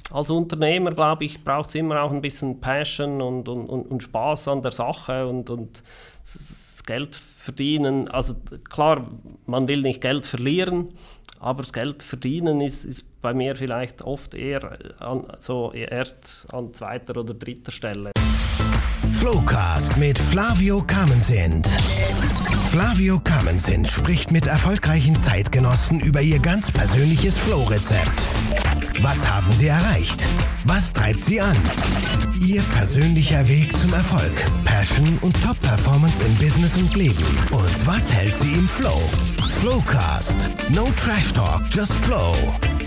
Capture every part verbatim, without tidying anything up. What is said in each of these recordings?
Als Unternehmer, glaube ich, braucht es immer auch ein bisschen Passion und, und, und Spaß an der Sache und, und das Geld verdienen. Also klar, man will nicht Geld verlieren, aber das Geld verdienen ist, ist bei mir vielleicht oft eher an, so erst an zweiter oder dritter Stelle. Flowcast mit Flavio Carmenzind. Flavio Carmenzind spricht mit erfolgreichen Zeitgenossen über ihr ganz persönliches Flow-Rezept. Was haben sie erreicht? Was treibt sie an? Ihr persönlicher Weg zum Erfolg, Passion und Top-Performance im Business und Leben. Und was hält sie im Flow? Flowcast. No Trash Talk, just Flow.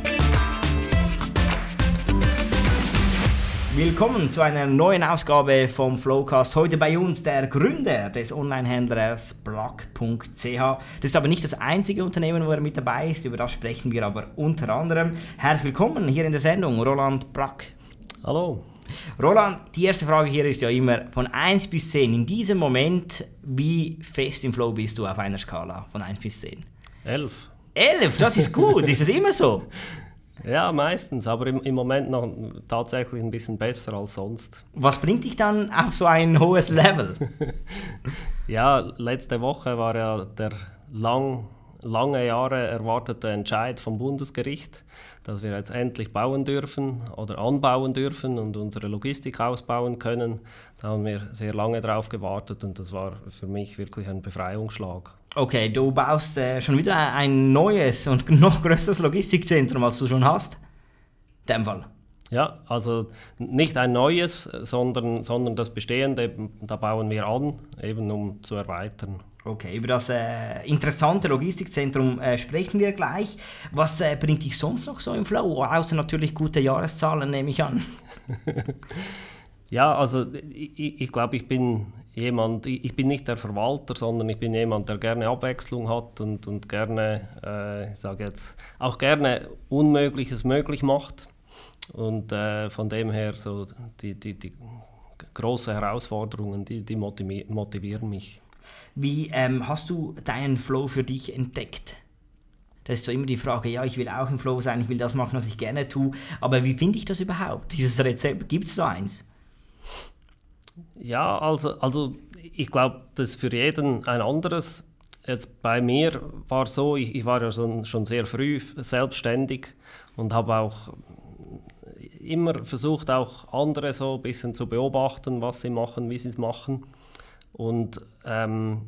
Willkommen zu einer neuen Ausgabe vom Flowcast. Heute bei uns der Gründer des Onlinehändlers Brack punkt c h. Das ist aber nicht das einzige Unternehmen, wo er mit dabei ist. Über das sprechen wir aber unter anderem. Herzlich willkommen hier in der Sendung, Roland Brack. Hallo. Roland, die erste Frage hier ist ja immer von eins bis zehn. In diesem Moment, wie fest im Flow bist du auf einer Skala von eins bis zehn? elf. elf, das ist gut. Ist das immer so? Ja, meistens, aber im, im Moment noch tatsächlich ein bisschen besser als sonst. Was bringt dich dann auf so ein hohes Level? Ja, letzte Woche war ja der lang, lange Jahre erwartete Entscheid vom Bundesgericht, dass wir jetzt endlich bauen dürfen oder anbauen dürfen und unsere Logistik ausbauen können. Da haben wir sehr lange drauf gewartet und das war für mich wirklich ein Befreiungsschlag. Okay, du baust äh, schon wieder ein neues und noch größeres Logistikzentrum, als du schon hast? In dem Fall. Ja, also nicht ein neues, sondern, sondern das bestehende, da bauen wir an, eben um zu erweitern. Okay, über das äh, interessante Logistikzentrum äh, sprechen wir gleich. Was äh, bringt dich sonst noch so im Flow? Außer natürlich gute Jahreszahlen, nehme ich an. Ja, also ich, ich glaube, ich bin jemand, ich bin nicht der Verwalter, sondern ich bin jemand, der gerne Abwechslung hat und, und gerne, äh, ich sage jetzt, auch gerne Unmögliches möglich macht. Und äh, von dem her so die, die, die großen Herausforderungen, die, die motivieren mich. Wie ähm, hast du deinen Flow für dich entdeckt? Das ist so immer die Frage, ja, ich will auch im Flow sein, ich will das machen, was ich gerne tue, aber wie finde ich das überhaupt? Dieses Rezept, gibt es da eins? Ja, also, also ich glaube, das ist für jeden ein anderes. Jetzt bei mir war es so, ich, ich war ja schon, schon sehr früh selbstständig und habe auch immer versucht, auch andere so ein bisschen zu beobachten, was sie machen, wie sie es machen. Und, ähm,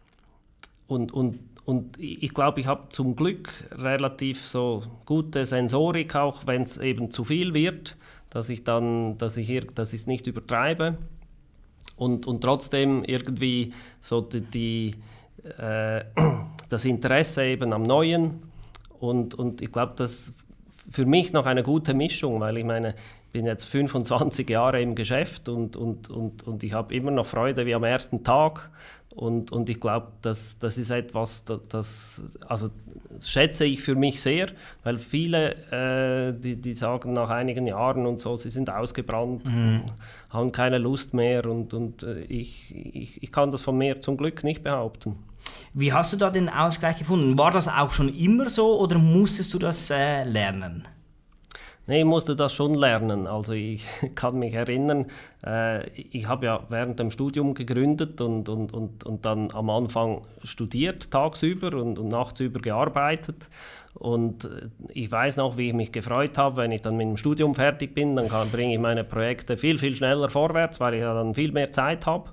und, und, und ich glaube, ich habe zum Glück relativ so gute Sensorik, auch wenn es eben zu viel wird, dass ich dann, dass ich hier, dass ich es nicht übertreibe. Und, und trotzdem irgendwie so die, die, äh, das Interesse eben am Neuen. Und, und ich glaube, das ist für mich noch eine gute Mischung, weil ich meine, ich bin jetzt fünfundzwanzig Jahre im Geschäft und, und, und, und ich habe immer noch Freude wie am ersten Tag. Und, und ich glaube, das, das ist etwas, das, das, also das schätze ich für mich sehr, weil viele, äh, die, die sagen nach einigen Jahren und so, sie sind ausgebrannt, mhm. haben keine Lust mehr und, und äh, ich, ich, ich kann das von mir zum Glück nicht behaupten. Wie hast du da den Ausgleich gefunden? War das auch schon immer so oder musstest du das äh, lernen? Nee, ich musste das schon lernen. Also ich kann mich erinnern, äh, ich habe ja während dem Studium gegründet und, und, und, und dann am Anfang studiert, tagsüber und, und nachtsüber gearbeitet. Und ich weiß noch, wie ich mich gefreut habe, wenn ich dann mit dem Studium fertig bin, dann kann, bringe ich meine Projekte viel, viel schneller vorwärts, weil ich ja dann viel mehr Zeit habe.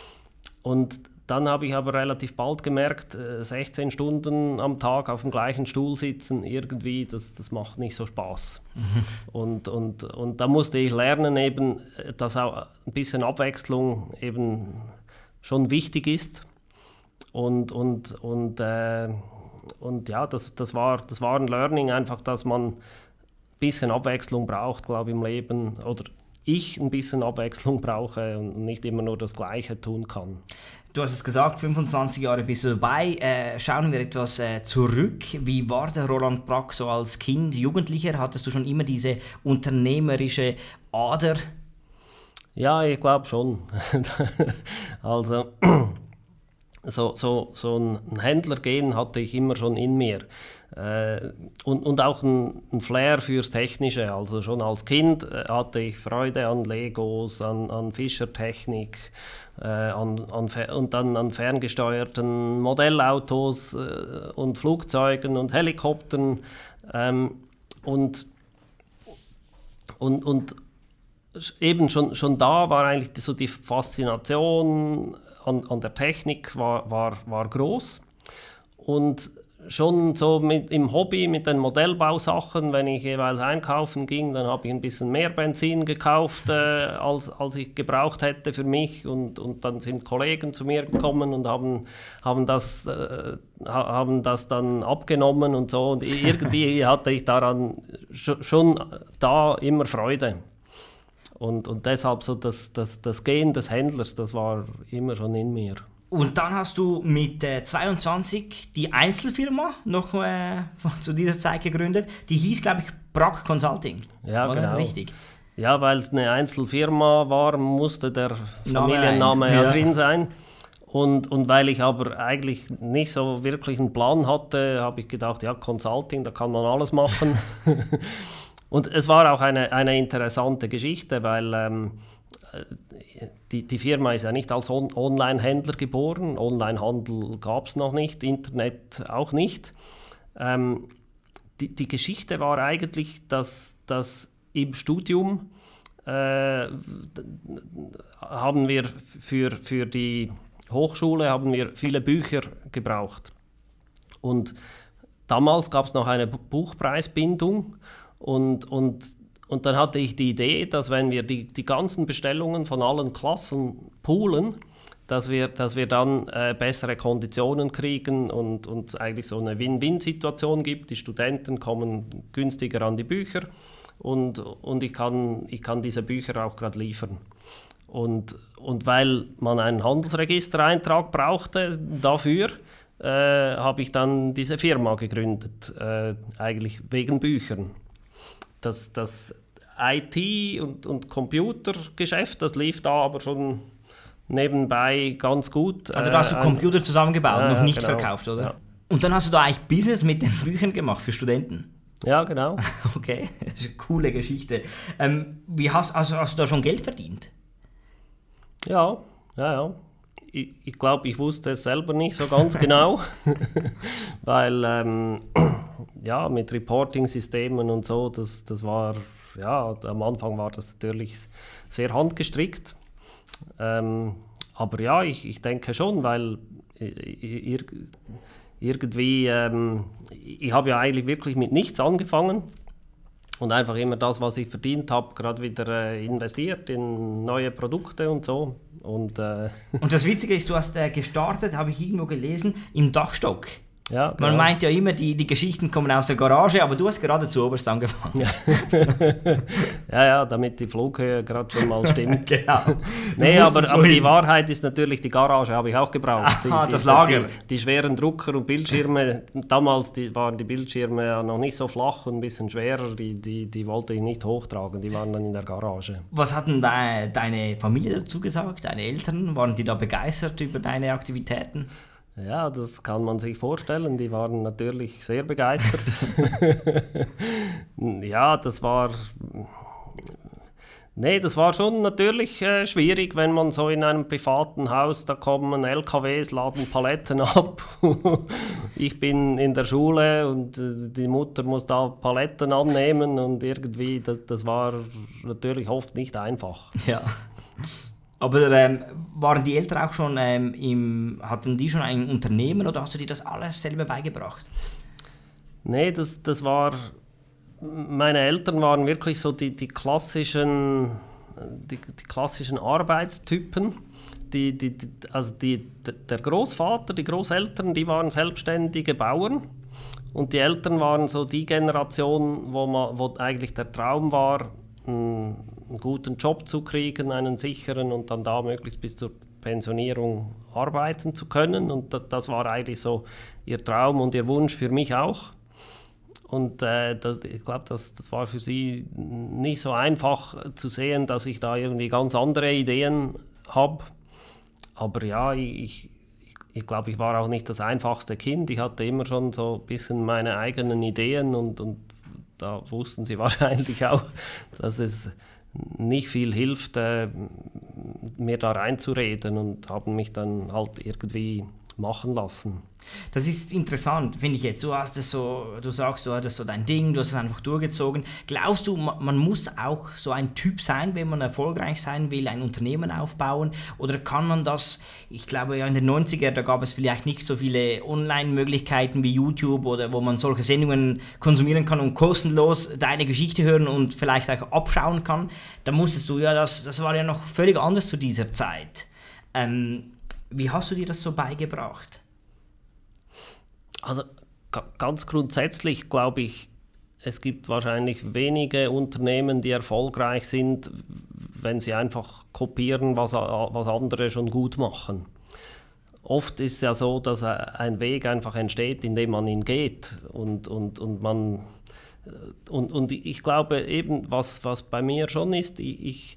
Und dann habe ich aber relativ bald gemerkt, sechzehn Stunden am Tag auf dem gleichen Stuhl sitzen, irgendwie, das, das macht nicht so Spaß. Mhm. Und, und, und da musste ich lernen, eben, dass auch ein bisschen Abwechslung eben schon wichtig ist. Und, und, und, äh, und ja, das, das, war, das war ein Learning, einfach, dass man ein bisschen Abwechslung braucht, glaube ich, im Leben. Oder ich ein bisschen Abwechslung brauche und nicht immer nur das Gleiche tun kann. Du hast es gesagt, fünfundzwanzig Jahre bist du dabei. Äh, schauen wir etwas äh, zurück. Wie war der Roland Brack so als Kind, Jugendlicher? Hattest du schon immer diese unternehmerische Ader? Ja, ich glaube schon. Also, so, so, so ein Händlergehen hatte ich immer schon in mir. Äh, und, und auch ein, ein Flair fürs Technische. Also schon als Kind äh, hatte ich Freude an Legos, an, an Fischertechnik, äh, an, an, und dann an ferngesteuerten Modellautos äh, und Flugzeugen und Helikoptern. Ähm, und, und, und eben schon, schon da war eigentlich so die Faszination an, an der Technik war, war, war groß. Und schon so mit, im Hobby mit den Modellbausachen, wenn ich jeweils einkaufen ging, dann habe ich ein bisschen mehr Benzin gekauft, äh, als, als ich gebraucht hätte für mich. Und, und dann sind Kollegen zu mir gekommen und haben, haben, das, äh, haben das dann abgenommen und so. Und irgendwie hatte ich daran sch- schon da immer Freude. Und, und deshalb so das, das, das Gehen des Händlers, das war immer schon in mir. Und dann hast du mit äh, zweiundzwanzig die Einzelfirma noch äh, zu dieser Zeit gegründet. Die hieß, glaube ich, Brack Consulting. Ja, oder? genau. Richtig. Ja, weil es eine Einzelfirma war, musste der Familienname ja, ja drin sein. Und, und weil ich aber eigentlich nicht so wirklich einen Plan hatte, habe ich gedacht, ja, Consulting, da kann man alles machen. Und es war auch eine, eine interessante Geschichte, weil ähm, die, die Firma ist ja nicht als On- Online-Händler geboren. Online-Handel gab es noch nicht, Internet auch nicht. Ähm, die, die Geschichte war eigentlich, dass, dass im Studium äh, haben wir für, für die Hochschule haben wir viele Bücher gebraucht. Und damals gab es noch eine Buchpreisbindung. Und, und, und dann hatte ich die Idee, dass wenn wir die, die ganzen Bestellungen von allen Klassen poolen, dass wir, dass wir dann äh, bessere Konditionen kriegen und, und eigentlich so eine Win-Win-Situation gibt. Die Studenten kommen günstiger an die Bücher und, und ich kann, ich kann diese Bücher auch gerade liefern. Und, und weil man einen Handelsregistereintrag brauchte dafür, äh, habe ich dann diese Firma gegründet, äh, eigentlich wegen Büchern. Das, das I T- und, und Computergeschäft, das lief da aber schon nebenbei ganz gut. Also da hast du äh, Computer zusammengebaut, ja, noch nicht genau. verkauft, oder? Ja. Und dann hast du da eigentlich Business mit den Büchern gemacht für Studenten? Ja, genau. Okay, das ist eine coole Geschichte. Ähm, wie hast, also hast du da schon Geld verdient? Ja, ja, ja. Ich, ich glaube, ich wusste es selber nicht so ganz genau, weil ähm, ja, mit Reporting-Systemen und so, das, das war, ja, am Anfang war das natürlich sehr handgestrickt. Ähm, aber ja, ich, ich denke schon, weil ir, irgendwie, ähm, ich habe ja eigentlich wirklich mit nichts angefangen und einfach immer das, was ich verdient habe, gerade wieder äh, investiert in neue Produkte und so. Und, äh und das Witzige ist, du hast äh, gestartet, habe ich irgendwo gelesen, im Dachstock. Ja, genau. Man meint ja immer, die, die Geschichten kommen aus der Garage, aber du hast gerade zu oberst angefangen. Ja, ja, ja, damit die Flughöhe gerade schon mal stimmt. Genau. Nee, aber, aber die Wahrheit ist natürlich, die Garage habe ich auch gebraucht. Die, Aha, die, das Lager. Die, die schweren Drucker und Bildschirme, damals die, waren die Bildschirme ja noch nicht so flach und ein bisschen schwerer, die, die, die wollte ich nicht hochtragen, die waren dann in der Garage. Was hatten de, deine Familie dazu gesagt, deine Eltern? Waren die da begeistert über deine Aktivitäten? Ja, das kann man sich vorstellen. Die waren natürlich sehr begeistert. Ja, das war... Nee, das war schon natürlich äh, schwierig, wenn man so in einem privaten Haus, da kommen L K Ws, laden Paletten ab. Ich bin in der Schule und äh, die Mutter muss da Paletten annehmen und irgendwie, das, das war natürlich oft nicht einfach. Ja. Aber ähm, waren die Eltern auch schon ähm, im, hatten die schon ein Unternehmen oder hast du dir das alles selber beigebracht? Nee, das, das war, meine Eltern waren wirklich so die, die, klassischen, die, die klassischen Arbeitstypen. Die, die, die, also die, der Großvater, die Großeltern, die waren selbstständige Bauern. Und die Eltern waren so die Generation, wo, man, wo eigentlich der Traum war, einen guten Job zu kriegen, einen sicheren und dann da möglichst bis zur Pensionierung arbeiten zu können. Und das, das war eigentlich so ihr Traum und ihr Wunsch für mich auch. Und äh, das, ich glaube, das, das war für sie nicht so einfach zu sehen, dass ich da irgendwie ganz andere Ideen habe. Aber ja, ich, ich glaube, ich war auch nicht das einfachste Kind. Ich hatte immer schon so ein bisschen meine eigenen Ideen und, und da wussten sie wahrscheinlich auch, dass es nicht viel hilft, äh, mir da reinzureden und haben mich dann halt irgendwie machen lassen. Das ist interessant, finde ich jetzt. Du hast es so, du sagst, du hattest so dein Ding, du hast es einfach durchgezogen. Glaubst du, man muss auch so ein Typ sein, wenn man erfolgreich sein will, ein Unternehmen aufbauen? Oder kann man das, ich glaube ja in den neunziger, da gab es vielleicht nicht so viele Online-Möglichkeiten wie YouTube oder wo man solche Sendungen konsumieren kann und kostenlos deine Geschichte hören und vielleicht auch abschauen kann. Da musstest du ja, das, das war ja noch völlig anders zu dieser Zeit. Ähm, wie hast du dir das so beigebracht? Also ganz grundsätzlich glaube ich, es gibt wahrscheinlich wenige Unternehmen, die erfolgreich sind, wenn sie einfach kopieren, was, was andere schon gut machen. Oft ist es ja so, dass ein Weg einfach entsteht, indem man ihn geht. Und, und, und, man, und, und ich glaube eben, was, was bei mir schon ist, ich,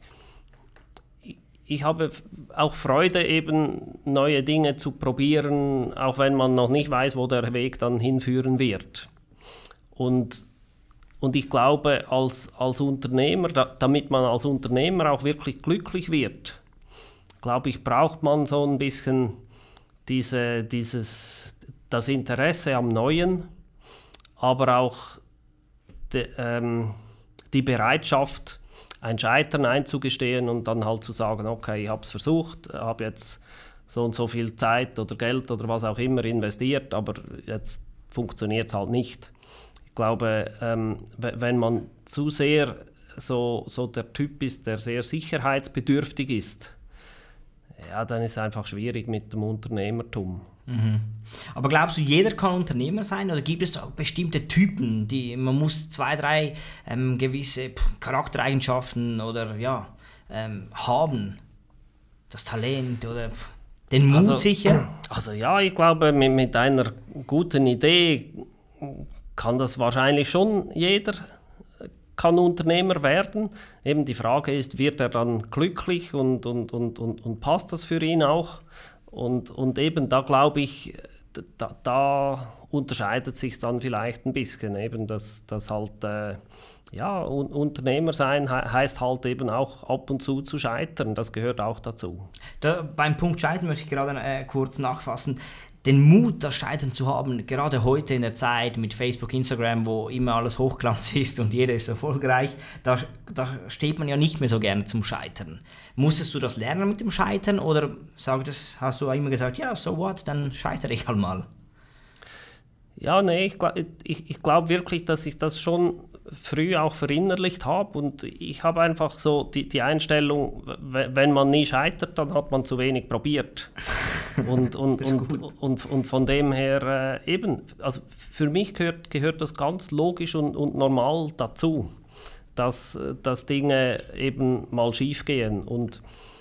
ich habe auch Freude, eben neue Dinge zu probieren, auch wenn man noch nicht weiß, wo der Weg dann hinführen wird. Und, und ich glaube, als, als Unternehmer, da, damit man als Unternehmer auch wirklich glücklich wird, glaube ich, braucht man so ein bisschen diese, dieses, das Interesse am Neuen, aber auch de, ähm, die Bereitschaft, ein Scheitern einzugestehen und dann halt zu sagen, okay, ich habe es versucht, habe jetzt so und so viel Zeit oder Geld oder was auch immer investiert, aber jetzt funktioniert es halt nicht. Ich glaube, ähm, wenn man zu sehr so, so der Typ ist, der sehr sicherheitsbedürftig ist, ja, dann ist es einfach schwierig mit dem Unternehmertum. Mhm. Aber glaubst du, jeder kann Unternehmer sein oder gibt es da auch bestimmte Typen, die man muss zwei, drei ähm, gewisse pff, Charaktereigenschaften oder ja ähm, haben, das Talent oder pff, den Mut also, sicher? Also ja, ich glaube, mit, mit einer guten Idee kann das wahrscheinlich schon jeder kann Unternehmer werden. Eben die Frage ist, wird er dann glücklich und, und, und, und, und passt das für ihn auch? Und, und eben da glaube ich, da, da unterscheidet sich dann vielleicht ein bisschen, eben dass, dass halt äh, ja, un Unternehmer sein he heißt halt eben auch ab und zu zu scheitern, das gehört auch dazu. Da, beim Punkt Scheitern möchte ich gerade äh, kurz nachfassen. Den Mut, das Scheitern zu haben, gerade heute in der Zeit mit Facebook, Instagram, wo immer alles Hochglanz ist und jeder ist erfolgreich, da, da steht man ja nicht mehr so gerne zum Scheitern. Musstest du das lernen mit dem Scheitern oder sag das, hast du immer gesagt, ja, so what, dann scheitere ich halt mal? Ja, nee, ich, ich, ich glaube wirklich, dass ich das schon früh auch verinnerlicht habe und ich habe einfach so die, die Einstellung, wenn man nie scheitert, dann hat man zu wenig probiert. Und, und, und, und, und von dem her äh, eben, also für mich gehört, gehört das ganz logisch und, und normal dazu, dass, dass Dinge eben mal schief gehen und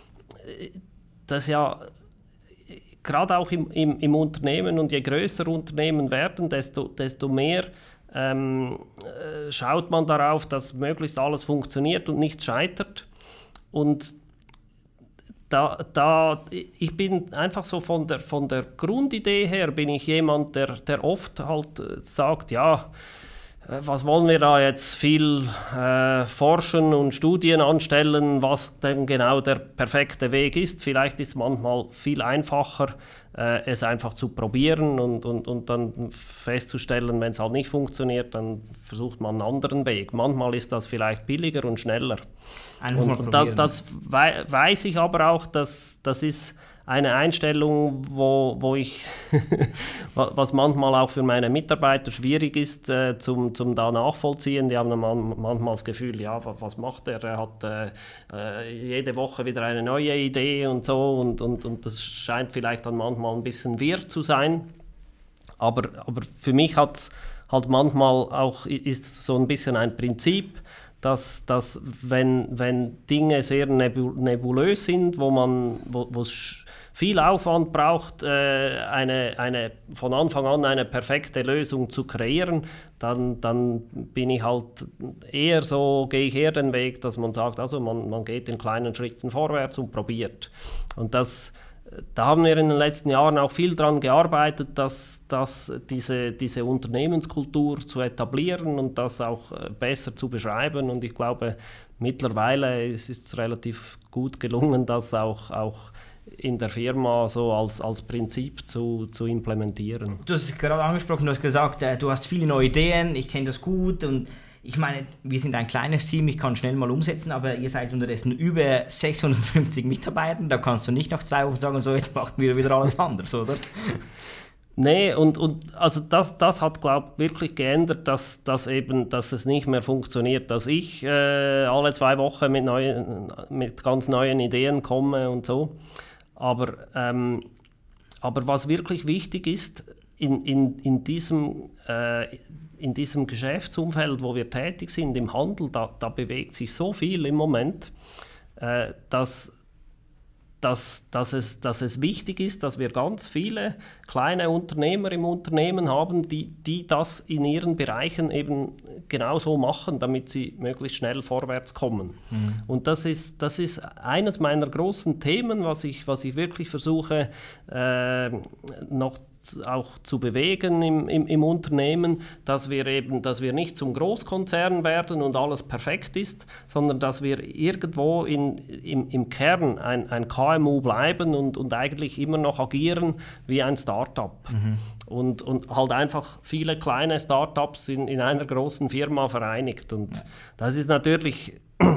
das ja gerade auch im, im, im Unternehmen und je größer Unternehmen werden, desto, desto mehr ähm, schaut man darauf, dass möglichst alles funktioniert und nichts scheitert. Und da, da, ich bin einfach so von der, von der Grundidee her, bin ich jemand, der, der oft halt sagt, ja, was wollen wir da jetzt viel äh, forschen und Studien anstellen, was denn genau der perfekte Weg ist. Vielleicht ist es manchmal viel einfacher, äh, es einfach zu probieren und, und, und dann festzustellen, wenn es halt nicht funktioniert, dann versucht man einen anderen Weg. Manchmal ist das vielleicht billiger und schneller. Und, und da, das wei weiß ich aber auch, dass das ist eine Einstellung, wo, wo ich, was manchmal auch für meine Mitarbeiter schwierig ist, äh, zum, zum da nachvollziehen. Die haben man, manchmal das Gefühl, ja, was macht er? Er hat äh, jede Woche wieder eine neue Idee und so und, und, und das scheint vielleicht dann manchmal ein bisschen wirr zu sein. Aber, aber für mich hat's halt manchmal auch, ist so ein bisschen ein Prinzip, dass, dass wenn, wenn Dinge sehr nebulös sind, wo man, wo es viel Aufwand braucht, äh, eine, eine, von Anfang an eine perfekte Lösung zu kreieren, dann, dann bin ich halt eher so, gehe ich eher den Weg, dass man sagt, also man, man geht in kleinen Schritten vorwärts und probiert. Und das da haben wir in den letzten Jahren auch viel daran gearbeitet, dass, dass diese, diese Unternehmenskultur zu etablieren und das auch besser zu beschreiben. Und ich glaube, mittlerweile ist es relativ gut gelungen, das auch, auch in der Firma so als, als Prinzip zu, zu implementieren. Du hast es gerade angesprochen, du hast gesagt, äh, du hast viele neue Ideen, ich kenne das gut und ich meine, wir sind ein kleines Team, ich kann schnell mal umsetzen, aber ihr seid unterdessen über sechshundertfünfzig Mitarbeiter, da kannst du nicht nach zwei Wochen sagen, so jetzt machen wir wieder alles anders, oder? Nee, und, und also das, das hat, glaube ich, wirklich geändert, dass, dass, eben, dass es nicht mehr funktioniert, dass ich äh, alle zwei Wochen mit, neuen, mit ganz neuen Ideen komme und so. Aber, ähm, aber was wirklich wichtig ist, in, in, in, diesem, äh, in diesem Geschäftsumfeld, wo wir tätig sind, im Handel, da, da bewegt sich so viel im Moment, äh, dass, dass, dass, es, dass es wichtig ist, dass wir ganz viele kleine Unternehmer im Unternehmen haben, die, die das in ihren Bereichen eben genauso machen, damit sie möglichst schnell vorwärts kommen. Mhm. Und das ist, das ist eines meiner großen Themen, was ich, was ich wirklich versuche äh, noch auch zu bewegen im, im, im Unternehmen, dass wir eben, dass wir nicht zum Großkonzern werden und alles perfekt ist, sondern dass wir irgendwo in, im, im Kern ein, ein K M U bleiben und, und eigentlich immer noch agieren wie ein Start-up. Mhm. Und, und halt einfach viele kleine Start-ups in, in einer großen Firma vereinigt. Und ja. Das ist natürlich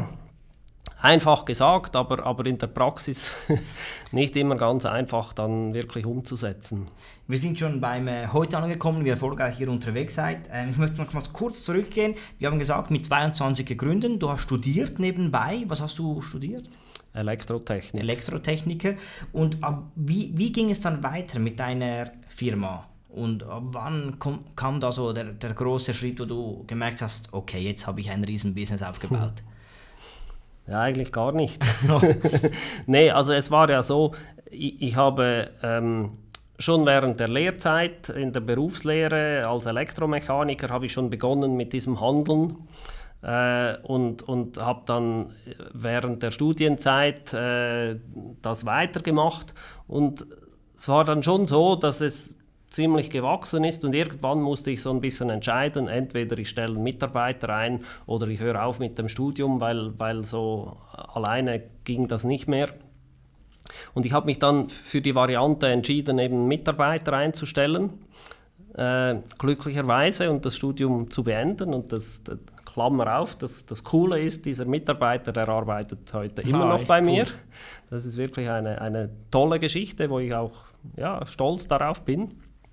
einfach gesagt, aber, aber in der Praxis nicht immer ganz einfach dann wirklich umzusetzen. Wir sind schon beim äh, heute angekommen, wie erfolgreich ihr unterwegs seid. Ähm, ich möchte noch mal kurz zurückgehen. Wir haben gesagt, mit zweiundzwanzig gegründet, du hast studiert nebenbei. Was hast du studiert? Elektrotechnik. Elektrotechniker. Und äh, wie, wie ging es dann weiter mit deiner Firma? Und ab wann kom, kam da so der, der große Schritt, wo du gemerkt hast, okay, jetzt habe ich ein Riesenbusiness aufgebaut? Ja, eigentlich gar nicht. Nee, also es war ja so, ich, ich habe ähm, schon während der Lehrzeit in der Berufslehre als Elektromechaniker habe ich schon begonnen mit diesem Handeln äh, und, und habe dann während der Studienzeit äh, das weitergemacht. Und es war dann schon so, dass es ziemlich gewachsen ist und irgendwann musste ich so ein bisschen entscheiden, entweder ich stelle einen Mitarbeiter ein oder ich höre auf mit dem Studium, weil, weil so alleine ging das nicht mehr. Und ich habe mich dann für die Variante entschieden, eben einen Mitarbeiter einzustellen, äh, glücklicherweise, und das Studium zu beenden. Und das, das Klammer auf, das, das Coole ist, dieser Mitarbeiter, der arbeitet heute immer ah, noch bei cool. mir. Das ist wirklich eine, eine tolle Geschichte, wo ich auch ja, stolz darauf bin.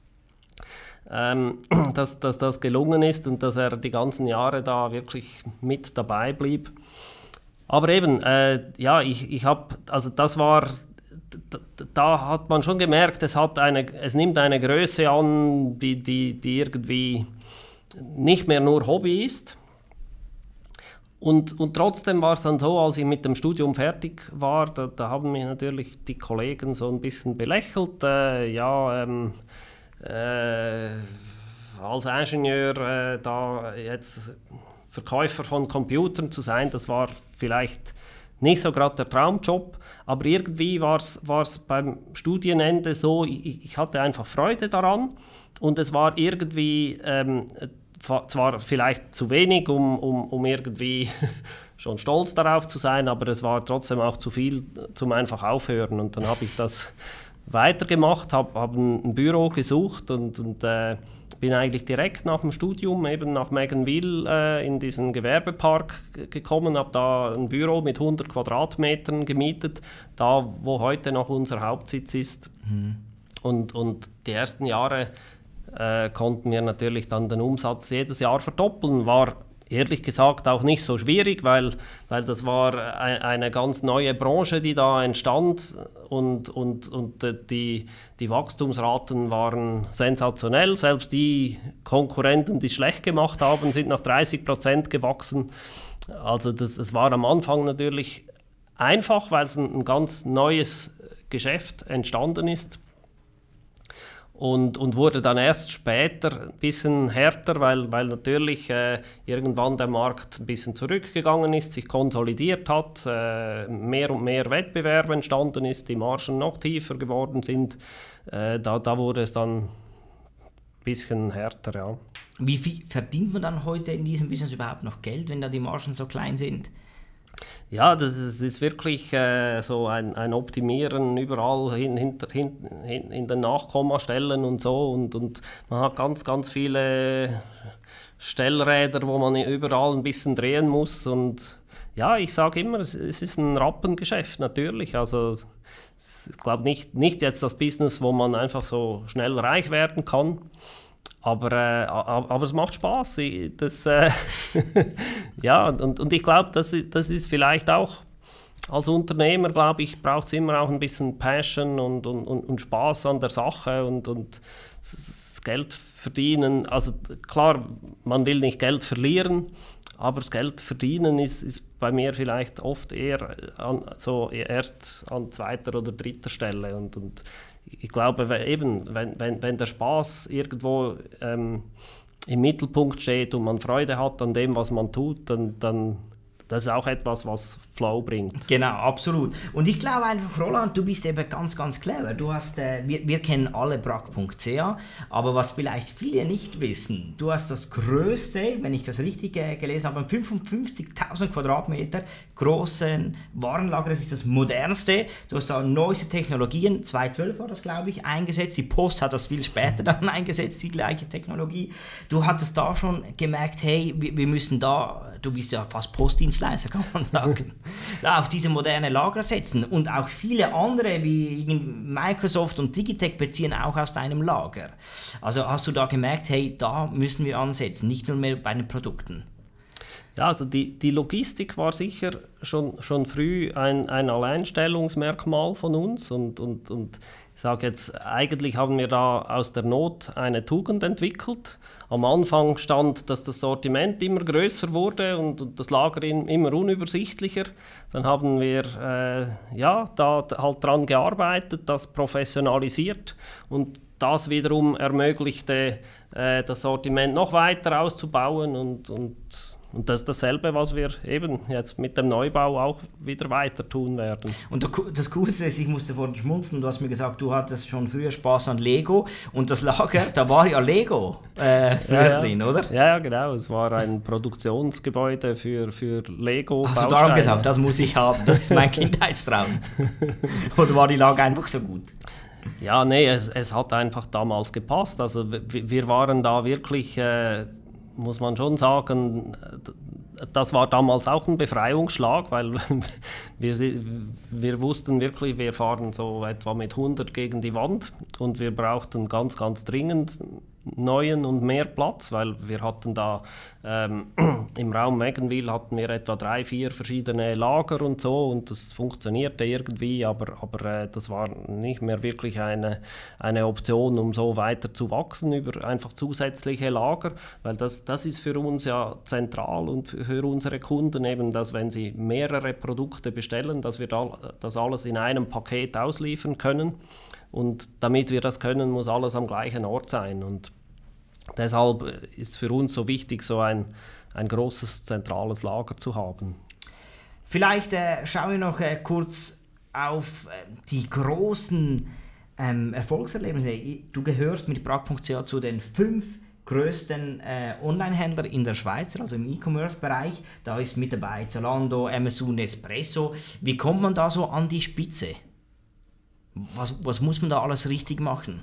Ähm, dass, dass das gelungen ist und dass er die ganzen Jahre da wirklich mit dabei blieb. Aber eben, äh, ja, ich, ich habe, also das war, da, da hat man schon gemerkt, es, hat eine, es nimmt eine Größe an, die, die, die irgendwie nicht mehr nur Hobby ist. Und, und trotzdem war es dann so, als ich mit dem Studium fertig war, da, da haben mich natürlich die Kollegen so ein bisschen belächelt, äh, ja, ähm, Äh, als Ingenieur äh, da jetzt Verkäufer von Computern zu sein, das war vielleicht nicht so gerade der Traumjob, aber irgendwie war es beim Studienende so, ich, ich hatte einfach Freude daran und es war irgendwie ähm, zwar vielleicht zu wenig, um, um, um irgendwie schon stolz darauf zu sein, aber es war trotzdem auch zu viel zum einfach aufhören und dann habe ich das weitergemacht, habe hab ein, ein Büro gesucht und, und äh, bin eigentlich direkt nach dem Studium eben nach Meganville äh, in diesen Gewerbepark gekommen, habe da ein Büro mit hundert Quadratmetern gemietet, da wo heute noch unser Hauptsitz ist. Mhm. Und, und die ersten Jahre äh, konnten wir natürlich dann den Umsatz jedes Jahr verdoppeln, war ehrlich gesagt auch nicht so schwierig, weil, weil das war ein, eine ganz neue Branche, die da entstand und, und, und die, die Wachstumsraten waren sensationell. Selbst die Konkurrenten, die es schlecht gemacht haben, sind nach dreißig Prozent gewachsen. Also das, es war am Anfang natürlich einfach, weil es ein, ein ganz neues Geschäft entstanden ist. Und, und wurde dann erst später ein bisschen härter, weil, weil natürlich äh, irgendwann der Markt ein bisschen zurückgegangen ist, sich konsolidiert hat, äh, mehr und mehr Wettbewerb entstanden ist, die Margen noch tiefer geworden sind. Äh, da, da wurde es dann ein bisschen härter, ja. Wie viel verdient man dann heute in diesem Business überhaupt noch Geld, wenn da die Margen so klein sind? Ja, das ist, ist wirklich äh, so ein, ein Optimieren überall hin, hinter, hin, hin, in den Nachkommastellen und so. Und, und man hat ganz, ganz viele Stellräder, wo man überall ein bisschen drehen muss. Und ja, ich sage immer, es, es ist ein Rappengeschäft natürlich. Also ich glaube nicht, nicht jetzt das Business, wo man einfach so schnell reich werden kann. Aber, äh, aber es macht Spaß. Das, äh, ja, und, und ich glaube, das, das ist vielleicht auch als Unternehmer, glaube ich, braucht es immer auch ein bisschen Passion und, und, und Spaß an der Sache und, und das Geld verdienen. Also klar, man will nicht Geld verlieren, aber das Geld verdienen ist, ist bei mir vielleicht oft eher an, so erst an zweiter oder dritter Stelle. Und, und ich glaube, wenn, eben, wenn, wenn, wenn der Spaß irgendwo ähm, im Mittelpunkt steht und man Freude hat an dem, was man tut, dann, dann das ist auch etwas, was Flow bringt. Genau, absolut. Und ich glaube einfach, Roland, du bist eben ganz, ganz clever. Du hast, äh, wir, wir kennen alle Bragg punkt c h, aber was vielleicht viele nicht wissen, du hast das größte, wenn ich das richtig äh, gelesen habe, fünfundfünfzigtausend Quadratmeter großen Warenlager. Das ist das modernste. Du hast da neueste Technologien, zweitausendzwölf war das, glaube ich, eingesetzt. Die Post hat das viel später dann eingesetzt, die gleiche Technologie. Du hattest da schon gemerkt, hey, wir, wir müssen da, du bist ja fast Postdienst, kann man sagen, da auf diese moderne Lager setzen. Und auch viele andere wie Microsoft und Digitec beziehen auch aus deinem Lager. Also hast du da gemerkt, hey, da müssen wir ansetzen, nicht nur mehr bei den Produkten. Ja, also die, die Logistik war sicher schon, schon früh ein, ein Alleinstellungsmerkmal von uns und, und, und ich sage jetzt, eigentlich haben wir da aus der Not eine Tugend entwickelt. Am Anfang stand, dass das Sortiment immer größer wurde und, und das Lager in, immer unübersichtlicher. Dann haben wir äh, ja, da halt dran gearbeitet, das professionalisiert und das wiederum ermöglichte, äh, das Sortiment noch weiter auszubauen und, und Und das ist dasselbe, was wir eben jetzt mit dem Neubau auch wieder weiter tun werden. Und das Coolste ist, ich musste vorhin schmunzeln, du hast mir gesagt, du hattest schon früher Spaß an Lego und das Lager, da war ja Lego äh, früher ja, drin, oder? Ja, genau, es war ein Produktionsgebäude für, für Lego-Bausteine. Hast du darum gesagt, das muss ich haben, das ist mein Kindheitstraum. Oder war die Lage einfach so gut? Ja, nee, es, es hat einfach damals gepasst. Also wir, wir waren da wirklich... Äh, muss man schon sagen, das war damals auch ein Befreiungsschlag, weil wir, wir wussten wirklich, wir fahren so etwa mit hundert gegen die Wand und wir brauchten ganz, ganz dringend neuen und mehr Platz, weil wir hatten da ähm, im Raum Meganwil hatten wir etwa drei, vier verschiedene Lager und so und das funktionierte irgendwie, aber, aber äh, das war nicht mehr wirklich eine, eine Option, um so weiter zu wachsen über einfach zusätzliche Lager, weil das, das ist für uns ja zentral und für unsere Kunden eben, dass wenn sie mehrere Produkte bestellen, dass wir da, das alles in einem Paket ausliefern können. Und damit wir das können, muss alles am gleichen Ort sein. Und deshalb ist für uns so wichtig, so ein, ein großes zentrales Lager zu haben. Vielleicht äh, schauen wir noch äh, kurz auf äh, die großen ähm, Erfolgserlebnisse. Du gehörst mit Bragg punkt c h zu den fünf größten äh, Online-Händler in der Schweiz, also im E-Commerce-Bereich. Da ist mit dabei Zalando, Amazon, Nespresso. Wie kommt man da so an die Spitze? Was, was muss man da alles richtig machen?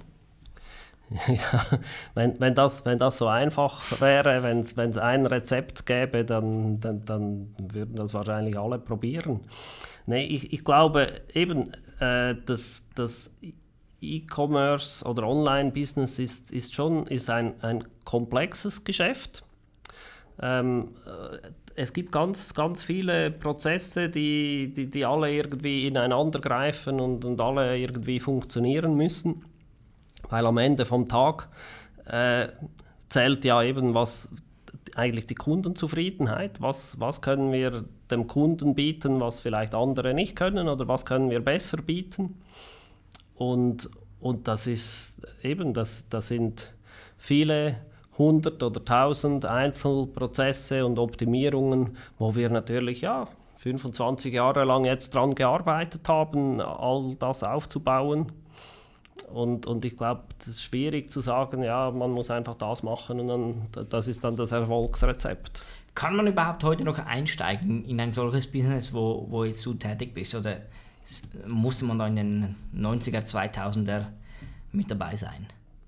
Ja, wenn, wenn, das, wenn das so einfach wäre, wenn es ein Rezept gäbe, dann, dann, dann würden das wahrscheinlich alle probieren. Nee, ich, ich glaube eben, äh, dass das E-Commerce oder Online-Business ist, ist schon ist ein, ein komplexes Geschäft. Ähm, es gibt ganz, ganz viele Prozesse, die, die, die alle irgendwie ineinander greifen und, und alle irgendwie funktionieren müssen. Weil am Ende vom Tag äh, zählt ja eben was, eigentlich die Kundenzufriedenheit. Was, was können wir dem Kunden bieten, was vielleicht andere nicht können oder was können wir besser bieten. Und, und das ist eben, das, das sind viele hundert oder tausend Einzelprozesse und Optimierungen, wo wir natürlich ja, fünfundzwanzig Jahre lang jetzt daran gearbeitet haben, all das aufzubauen. Und, und ich glaube, es ist schwierig zu sagen, ja, man muss einfach das machen und dann, das ist dann das Erfolgsrezept. Kann man überhaupt heute noch einsteigen in ein solches Business, wo, wo jetzt du tätig bist? Oder muss man da in den neunziger, zweitausender mit dabei sein?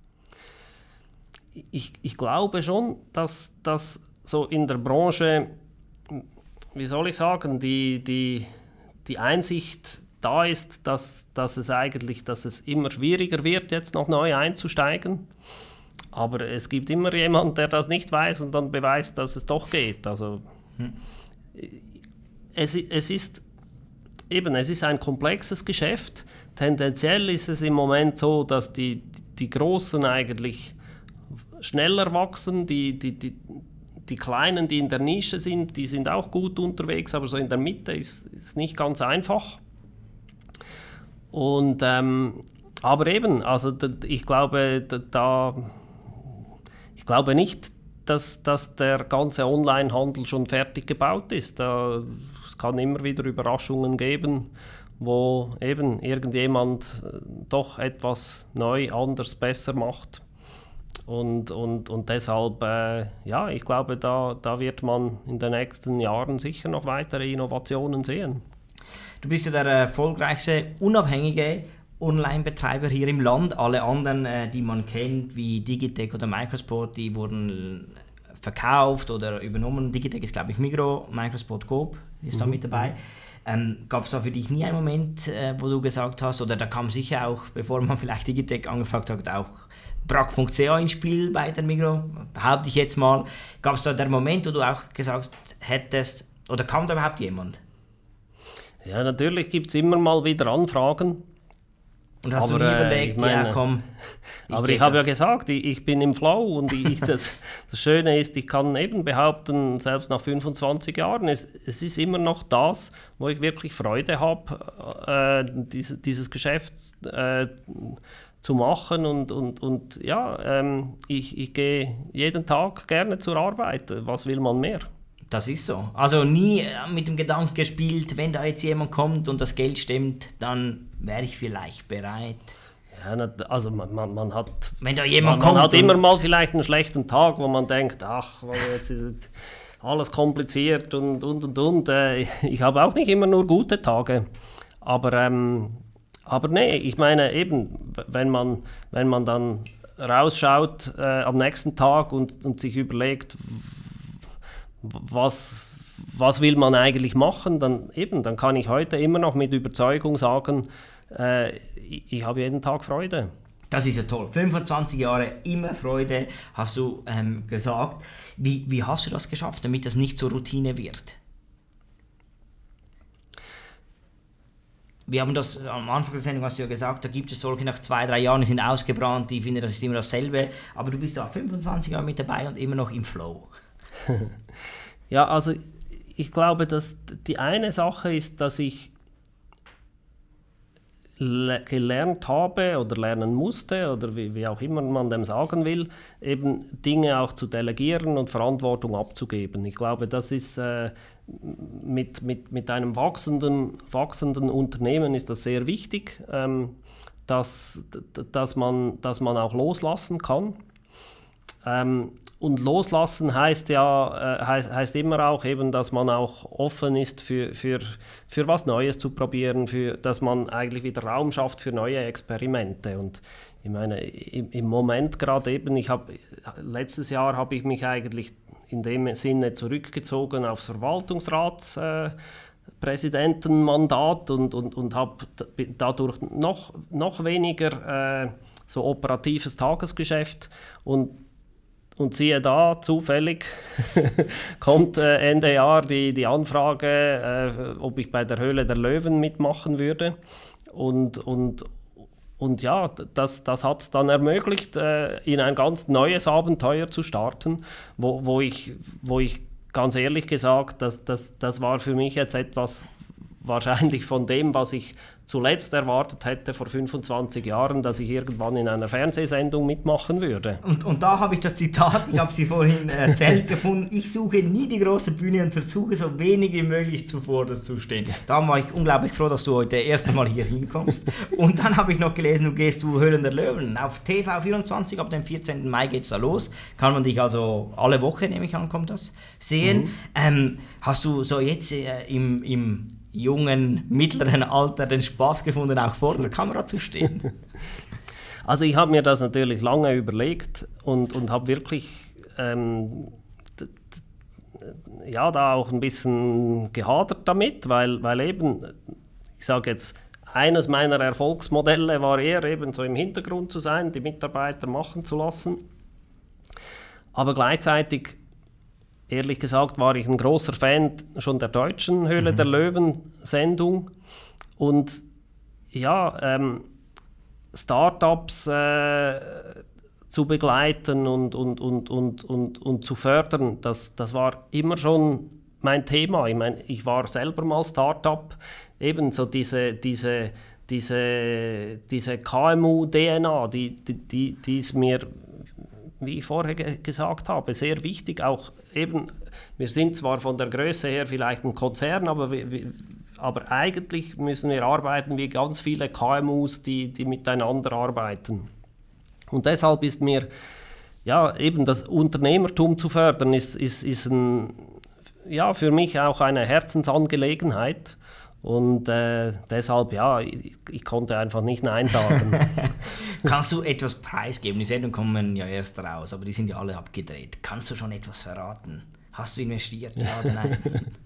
Ich, ich glaube schon, dass, dass so in der Branche, wie soll ich sagen, die, die, die Einsicht da ist, dass, dass es eigentlich dass es immer schwieriger wird, jetzt noch neu einzusteigen. Aber es gibt immer jemanden, der das nicht weiß und dann beweist, dass es doch geht. Also, hm. es, es ist eben, es ist ein komplexes Geschäft. Tendenziell ist es im Moment so, dass die, die Großen eigentlich schneller wachsen, die, die, die, die Kleinen, die in der Nische sind, die sind auch gut unterwegs, aber so in der Mitte ist es nicht ganz einfach. Und, ähm, aber eben, also ich glaube, da, ich glaube nicht, dass, dass der ganze Onlinehandel schon fertig gebaut ist. Da, es kann immer wieder Überraschungen geben, wo eben irgendjemand doch etwas neu, anders, besser macht. Und, und, und deshalb, äh, ja, ich glaube, da, da wird man in den nächsten Jahren sicher noch weitere Innovationen sehen. Du bist ja der erfolgreichste unabhängige Online-Betreiber hier im Land. Alle anderen, äh, die man kennt, wie Digitec oder Microsport, die wurden verkauft oder übernommen. Digitec ist, glaube ich, Migros, Microsport Coop ist mhm. da mit dabei. Ähm, Gab es da für dich nie einen Moment, äh, wo du gesagt hast, oder da kam sicher auch, bevor man vielleicht Digitec angefragt hat, auch brack punkt c h ins Spiel bei der Migros, behaupte ich jetzt mal. Gab es da den Moment, wo du auch gesagt hättest, oder kam da überhaupt jemand? Ja, natürlich gibt es immer mal wieder Anfragen. Und hast aber, du nie überlegt, äh, meine, ja komm, ich aber ich habe ja gesagt, ich, ich bin im Flow und ich, das, das Schöne ist, ich kann eben behaupten, selbst nach fünfundzwanzig Jahren, es, es ist immer noch das, wo ich wirklich Freude habe, äh, dies, dieses Geschäft äh, zu machen und, und, und ja, ähm, ich, ich gehe jeden Tag gerne zur Arbeit. Was will man mehr? Das ist so. Also nie mit dem Gedanken gespielt, wenn da jetzt jemand kommt und das Geld stimmt, dann wäre ich vielleicht bereit. Ja, also man, man, man hat, wenn da jemand man, kommt man hat immer mal vielleicht einen schlechten Tag, wo man denkt, ach, jetzt ist alles kompliziert und und und und. Ich habe auch nicht immer nur gute Tage, aber ähm, aber nee, ich meine eben, wenn man wenn man dann rausschaut äh, am nächsten Tag und, und sich überlegt, Was, was will man eigentlich machen, dann, eben, dann kann ich heute immer noch mit Überzeugung sagen, äh, ich, ich habe jeden Tag Freude. Das ist ja toll. fünfundzwanzig Jahre immer Freude, hast du ähm, gesagt. Wie, wie hast du das geschafft, damit das nicht zur Routine wird? Wir haben das am Anfang der Sendung, hast du ja gesagt, da gibt es solche nach zwei, drei Jahren, die sind ausgebrannt, die finden, das ist immer dasselbe. Aber du bist da fünfundzwanzig Jahre mit dabei und immer noch im Flow. Ja, also ich glaube, dass die eine Sache ist, dass ich le- gelernt habe oder lernen musste oder wie, wie auch immer man dem sagen will, eben Dinge auch zu delegieren und Verantwortung abzugeben. Ich glaube, das ist äh, mit, mit, mit einem wachsenden, wachsenden Unternehmen ist das sehr wichtig, ähm, dass, dass, man, dass man auch loslassen kann. Ähm, Und loslassen heißt ja äh, heißt, heißt immer auch eben, dass man auch offen ist für, für, für was Neues zu probieren, für, dass man eigentlich wieder Raum schafft für neue Experimente. Und ich meine, im, im Moment gerade eben, ich habe letztes Jahr habe ich mich eigentlich in dem Sinne zurückgezogen aufs Verwaltungsratspräsidentenmandat äh, und, und, und habe dadurch noch, noch weniger äh, so operatives Tagesgeschäft und Und siehe da, zufällig kommt äh, Ende Jahr die, die Anfrage, äh, ob ich bei der Höhle der Löwen mitmachen würde. Und, und, und ja, das, das hat es dann ermöglicht, äh, in ein ganz neues Abenteuer zu starten, wo, wo, ich, wo ich ganz ehrlich gesagt, das, das, das war für mich jetzt etwas, wahrscheinlich von dem, was ich zuletzt erwartet hätte vor fünfundzwanzig Jahren, dass ich irgendwann in einer Fernsehsendung mitmachen würde. Und, und da habe ich das Zitat, ich habe Sie vorhin erzählt gefunden, ich suche nie die große Bühne und versuche so wenig wie möglich zuvorderst zu stehen. Da war ich unglaublich froh, dass du heute das erste Mal hier hinkommst. Und dann habe ich noch gelesen, du gehst zu Höhlen der Löwen. Auf T V vierundzwanzig, ab dem vierzehnten Mai geht es da los. Kann man dich also alle Woche, nehme ich an, kommt das, sehen. Mhm. Ähm, hast du so jetzt äh, im, im jungen, mittleren Alter den Spaß gefunden, auch vor der Kamera zu stehen? Also ich habe mir das natürlich lange überlegt und, und habe wirklich ähm, d- d- ja, da auch ein bisschen gehadert damit, weil, weil eben, ich sage jetzt, eines meiner Erfolgsmodelle war eher eben so im Hintergrund zu sein, die Mitarbeiter machen zu lassen. Aber gleichzeitig, ehrlich gesagt, war ich ein großer Fan schon der deutschen Höhle mhm. der Löwen-Sendung. Und ja, ähm, Startups äh, zu begleiten und, und, und, und, und, und zu fördern, das, das war immer schon mein Thema. Ich meine, ich war selber mal Startup, eben so diese, diese, diese, diese K M U-D N A, die, die, die, die ist mir, wie ich vorher ge- gesagt habe, sehr wichtig. Auch eben, wir sind zwar von der Größe her vielleicht ein Konzern, aber, wir, aber eigentlich müssen wir arbeiten wie ganz viele K M Us, die, die miteinander arbeiten. Und deshalb ist mir, ja, eben das Unternehmertum zu fördern, ist, ist, ist ein, ja, für mich auch eine Herzensangelegenheit. Und äh, deshalb, ja, ich, ich konnte einfach nicht Nein sagen. Kannst du etwas preisgeben? Die Sendungen kommen ja erst raus, aber die sind ja alle abgedreht. Kannst du schon etwas verraten? Hast du investiert, ja oder nein?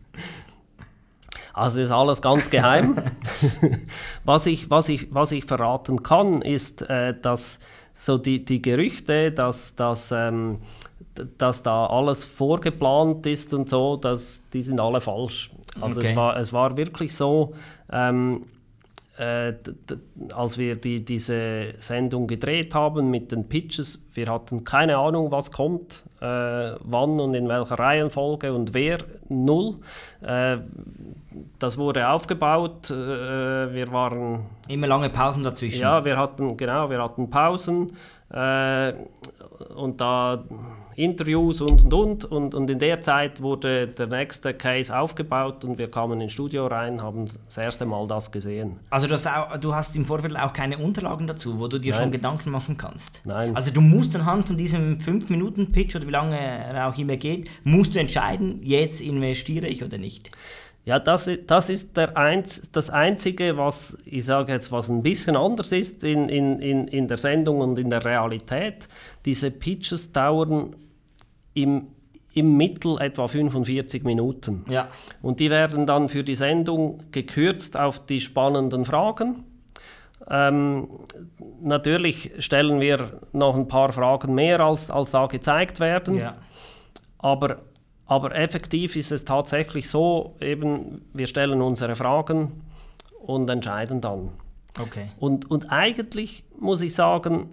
Also ist alles ganz geheim. was, ich, was, ich, was ich verraten kann, ist, äh, dass so die, die Gerüchte, dass, dass, ähm, dass da alles vorgeplant ist und so, dass, die sind alle falsch. Also okay. es, war, es war wirklich so, ähm, äh, d- d- als wir die, diese Sendung gedreht haben mit den Pitches, wir hatten keine Ahnung, was kommt, äh, wann und in welcher Reihenfolge und wer, null. Äh, das wurde aufgebaut, äh, wir waren... Immer lange Pausen dazwischen. Ja, wir hatten, genau, wir hatten Pausen äh, und da Interviews und und, und und und in der Zeit wurde der nächste Case aufgebaut und wir kamen ins Studio rein, haben das erste Mal das gesehen. Also du hast, auch, du hast im Vorfeld auch keine Unterlagen dazu, wo du dir Nein. schon Gedanken machen kannst? Nein. Also du musst anhand von diesem fünf Minuten Pitch oder wie lange er auch immer geht, musst du entscheiden, jetzt investiere ich oder nicht? Ja, das, das ist der Einz, das Einzige, was ich sage jetzt, was ein bisschen anders ist in, in, in, in der Sendung und in der Realität. Diese Pitches dauern im, im Mittel etwa fünfundvierzig Minuten. Ja. Und die werden dann für die Sendung gekürzt auf die spannenden Fragen. Ähm, natürlich stellen wir noch ein paar Fragen mehr, als, als da gezeigt werden. Ja. Aber Aber effektiv ist es tatsächlich so, eben, wir stellen unsere Fragen und entscheiden dann. Okay. Und, und eigentlich muss ich sagen,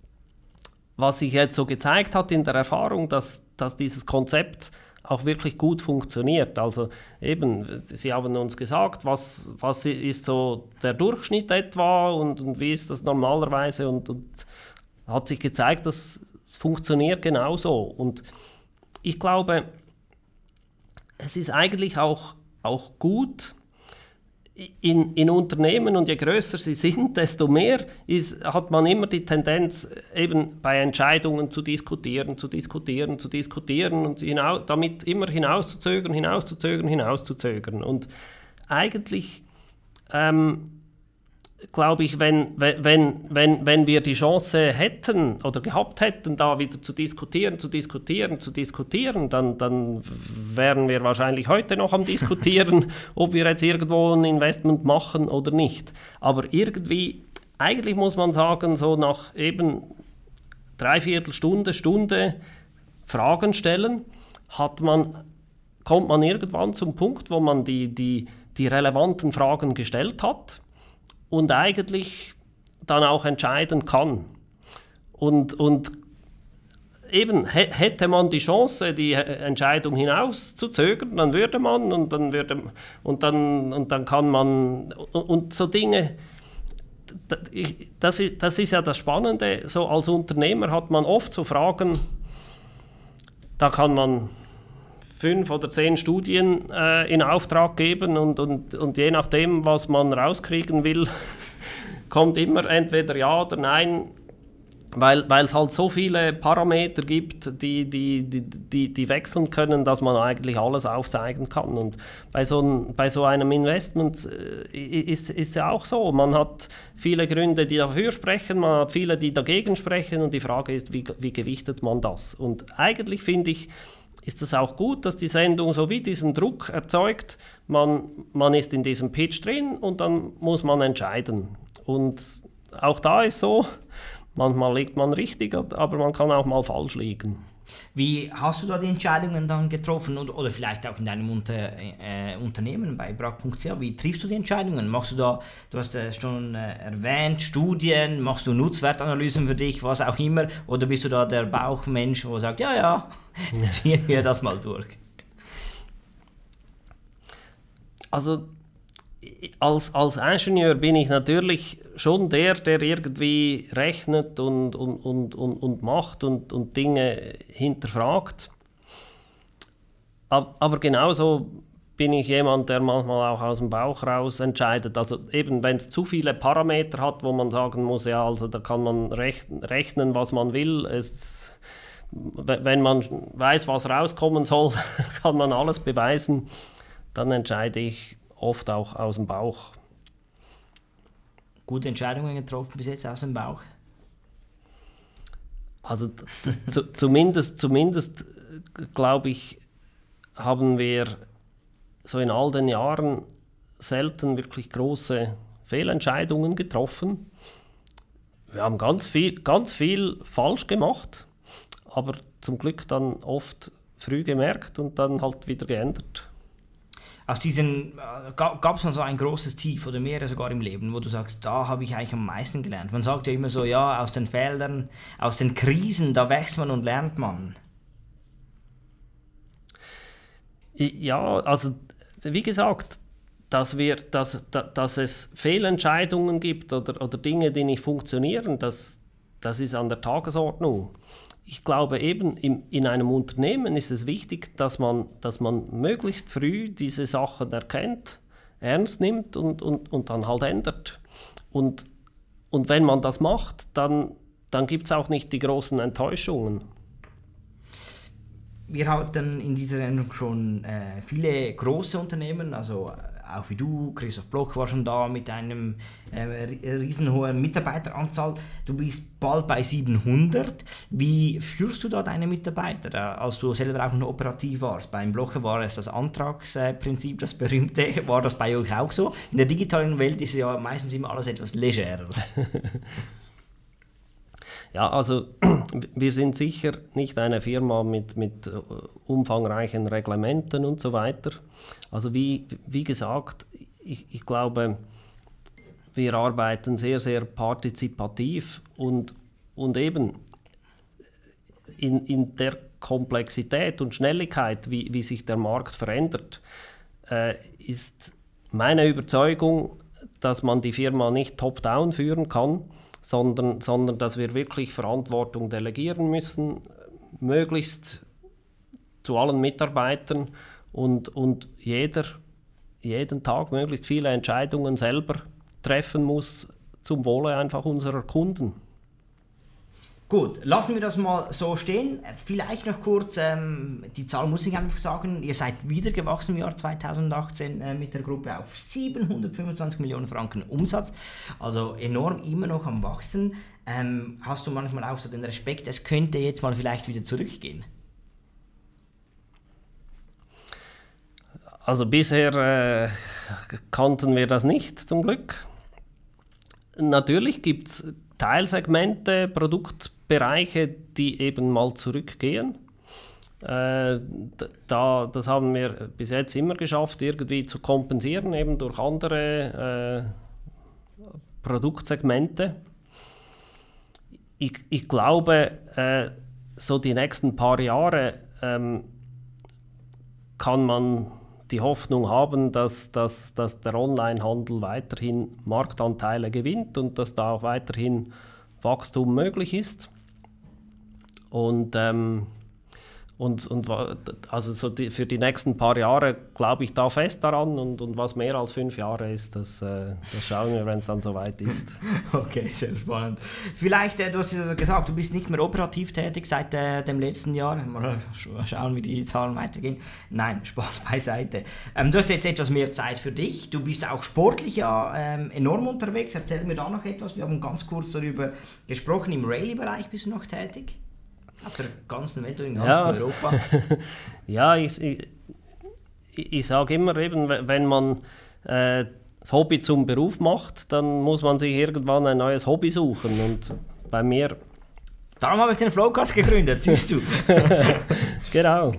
was sich jetzt so gezeigt hat in der Erfahrung, dass, dass dieses Konzept auch wirklich gut funktioniert. Also eben, Sie haben uns gesagt, was, was ist so der Durchschnitt etwa und, und wie ist das normalerweise und, und hat sich gezeigt, dass es funktioniert genauso. Und ich glaube, es ist eigentlich auch, auch gut in, in Unternehmen, und je größer sie sind, desto mehr ist, hat man immer die Tendenz, eben bei Entscheidungen zu diskutieren, zu diskutieren, zu diskutieren und sie hinaus, damit immer hinauszuzögern, hinauszuzögern, hinauszuzögern. Und eigentlich ähm, glaube ich, wenn, wenn, wenn, wenn wir die Chance hätten oder gehabt hätten, da wieder zu diskutieren, zu diskutieren, zu diskutieren, dann, dann wären wir wahrscheinlich heute noch am Diskutieren, ob wir jetzt irgendwo ein Investment machen oder nicht. Aber irgendwie, eigentlich muss man sagen, so nach eben dreiviertel Stunde, Stunde Fragen stellen, hat man, kommt man irgendwann zum Punkt, wo man die, die, die relevanten Fragen gestellt hat und eigentlich dann auch entscheiden kann. Und, und eben hätte man die Chance, die Entscheidung hinauszuzögern, dann würde man und dann würde und dann und dann kann man und, und so Dinge. Das ist, das ist ja das Spannende. So als Unternehmer hat man oft so Fragen. Da kann man fünf oder zehn Studien äh, in Auftrag geben und, und, und je nachdem, was man rauskriegen will, kommt immer entweder ja oder nein, weil es halt so viele Parameter gibt, die, die, die, die, die wechseln können, dass man eigentlich alles aufzeigen kann. Und bei so, ein, bei so einem Investment äh, ist es ja auch so, man hat viele Gründe, die dafür sprechen, man hat viele, die dagegen sprechen und die Frage ist, wie, wie gewichtet man das? Und eigentlich finde ich, ist es auch gut, dass die Sendung so wie diesen Druck erzeugt, man, man ist in diesem Pitch drin und dann muss man entscheiden. Und auch da ist so, manchmal liegt man richtig, aber man kann auch mal falsch liegen. Wie hast du da die Entscheidungen dann getroffen oder, oder vielleicht auch in deinem Unter, äh, Unternehmen bei brag punkt c h? Wie triffst du die Entscheidungen? Machst du da, du hast es schon äh, erwähnt, Studien, machst du Nutzwertanalysen für dich, was auch immer, oder bist du da der Bauchmensch, der sagt, ja, ja, ziehen wir das mal durch? Also Als, als Ingenieur bin ich natürlich schon der, der irgendwie rechnet und, und, und, und, und macht und, und Dinge hinterfragt. Aber genauso bin ich jemand, der manchmal auch aus dem Bauch raus entscheidet. Also eben, wenn es zu viele Parameter hat, wo man sagen muss, ja, also da kann man rechnen, was man will. Es, wenn man weiß, was rauskommen soll, kann man alles beweisen. Dann entscheide ich oft auch aus dem Bauch. Gute Entscheidungen getroffen bis jetzt aus dem Bauch? Also zu, zumindest, zumindest glaube ich, haben wir so in all den Jahren selten wirklich große Fehlentscheidungen getroffen. Wir haben ganz viel, ganz viel falsch gemacht, aber zum Glück dann oft früh gemerkt und dann halt wieder geändert. Aus diesen, äh, gab es mal so ein großes Tief oder mehrere sogar im Leben, wo du sagst, da habe ich eigentlich am meisten gelernt. Man sagt ja immer so, ja, aus den Fehlern, aus den Krisen, da wächst man und lernt man. Ja, also wie gesagt, dass, wir, dass, dass es Fehlentscheidungen gibt oder, oder Dinge, die nicht funktionieren, das, das ist an der Tagesordnung. Ich glaube eben, im, in einem Unternehmen ist es wichtig, dass man, dass man möglichst früh diese Sachen erkennt, ernst nimmt und, und, und dann halt ändert. Und, und wenn man das macht, dann, dann gibt es auch nicht die großen Enttäuschungen. Wir hatten in dieser Sendung schon äh, viele große Unternehmen, also auch wie du, Christoph Bloch war schon da mit einem äh, riesenhohen Mitarbeiteranzahl. Du bist bald bei siebenhundert. Wie führst du da deine Mitarbeiter, als du selber auch noch operativ warst? Beim Blocher war es das Antragsprinzip, das berühmte. War das bei euch auch so? In der digitalen Welt ist ja meistens immer alles etwas legerer. Ja, also wir sind sicher nicht eine Firma mit, mit uh, umfangreichen Reglementen und so weiter. Also wie, wie gesagt, ich, ich glaube, wir arbeiten sehr, sehr partizipativ und, und eben in, in der Komplexität und Schnelligkeit, wie, wie sich der Markt verändert, äh, ist meine Überzeugung, dass man die Firma nicht top-down führen kann, Sondern, sondern dass wir wirklich Verantwortung delegieren müssen, möglichst zu allen Mitarbeitern und, und jeder jeden Tag möglichst viele Entscheidungen selber treffen muss zum Wohle einfach unserer Kunden. Gut, lassen wir das mal so stehen. Vielleicht noch kurz, ähm, die Zahl muss ich einfach sagen, ihr seid wieder gewachsen im Jahr zweitausendachtzehn äh, mit der Gruppe auf siebenhundertfünfundzwanzig Millionen Franken Umsatz, also enorm immer noch am Wachsen. Ähm, hast du manchmal auch so den Respekt, es könnte jetzt mal vielleicht wieder zurückgehen? Also bisher äh, kannten wir das nicht, zum Glück. Natürlich gibt es Teilsegmente, Produktbereiche, die eben mal zurückgehen. Äh, da, das haben wir bis jetzt immer geschafft, irgendwie zu kompensieren, eben durch andere äh, Produktsegmente. Ich, ich glaube, äh, so die nächsten paar Jahre ähm, kann man die Hoffnung haben, dass, dass, dass der Onlinehandel weiterhin Marktanteile gewinnt und dass da auch weiterhin Wachstum möglich ist. Und, ähm, und, und also so die, für die nächsten paar Jahre glaube ich da fest daran und, und was mehr als fünf Jahre ist, das, äh, das schauen wir, wenn es dann soweit ist. Okay, sehr spannend. Vielleicht, äh, du hast ja gesagt, du bist nicht mehr operativ tätig seit äh, dem letzten Jahr. Mal schauen, wie die Zahlen weitergehen. Nein, Spaß beiseite. Ähm, du hast jetzt etwas mehr Zeit für dich. Du bist auch sportlich ja ähm, enorm unterwegs. Erzähl mir da noch etwas. Wir haben ganz kurz darüber gesprochen. Im Rallye-Bereich bist du noch tätig? Auf der ganzen Welt und in ganz ja. Europa? Ja, ich, ich, ich sage immer, eben, wenn man äh, das Hobby zum Beruf macht, dann muss man sich irgendwann ein neues Hobby suchen. Und bei mir... Darum habe ich den Flowcast gegründet, siehst du. Genau.